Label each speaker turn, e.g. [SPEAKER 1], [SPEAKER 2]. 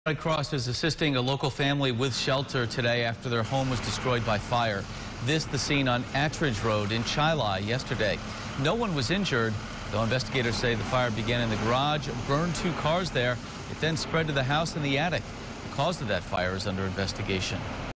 [SPEAKER 1] Red Cross is assisting a local family with shelter today after their home was destroyed by fire. This the scene on Attridge Road in Chilai yesterday. No one was injured, though investigators say the fire began in the garage, burned 2 cars there. It then spread to the house and the attic. The cause of that fire is under investigation.